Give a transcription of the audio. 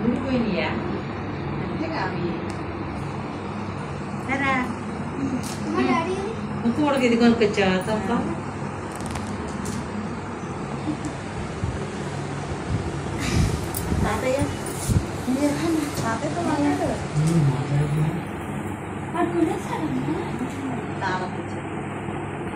ఊడిపోయినాయా అంతే అవి సరే ఉప్పు కూడా ఇది కొనుక్కొచ్చావా తప్ప తాతయ్య తాతయ్యతో మాట్లాడు తాళం